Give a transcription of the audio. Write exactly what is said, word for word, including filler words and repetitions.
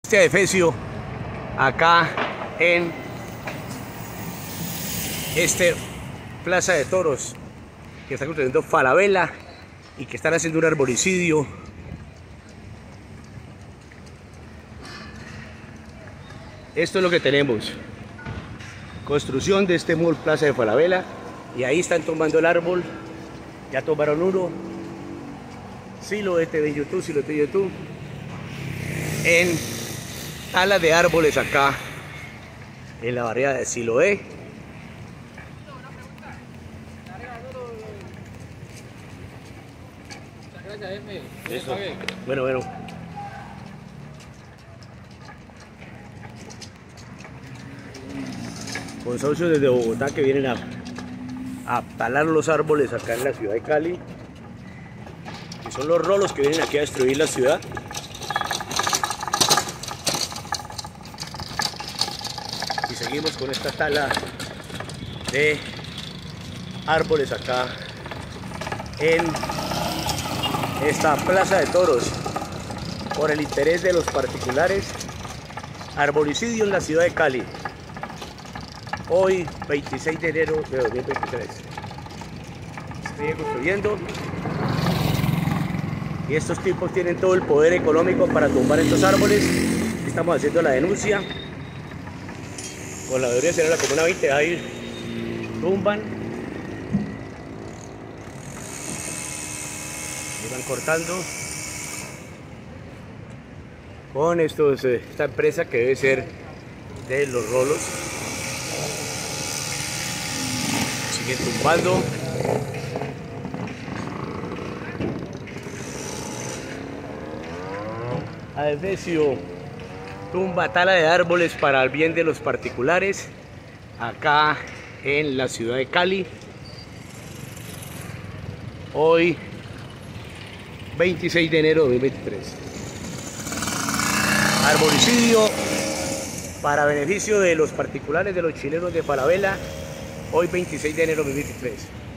Este Efesio acá en este Plaza de Toros que está construyendo Falabella y que están haciendo un arboricidio. Esto es lo que tenemos: construcción de este mall Plaza de Falabella, y ahí están tumbando el árbol. Ya tomaron uno. Siloé T V en YouTube, Siloé T V en YouTube, en tala de árboles acá en la barriada de Siloé. Eso. Bueno, bueno. Con socios desde Bogotá que vienen a, a talar los árboles acá en la ciudad de Cali. Y son los rolos que vienen aquí a destruir la ciudad. Y seguimos con esta tala de árboles acá en esta Plaza de Toros por el interés de los particulares. Arboricidio en la ciudad de Cali, hoy veintiséis de enero de dos mil veintitrés. Se sigue construyendo y estos tipos tienen todo el poder económico para tumbar estos árboles. Estamos haciendo la denuncia con la Veeduría General de la Comuna veinte. Ahí tumban y van cortando con estos, eh, esta empresa que debe ser de los rolos. Siguen tumbando. Efesio tumba tala de árboles para el bien de los particulares acá en la ciudad de Cali, hoy veintiséis de enero de dos mil veintitrés. Arboricidio para beneficio de los particulares, de los chilenos de Falabella, hoy veintiséis de enero de dos mil veintitrés.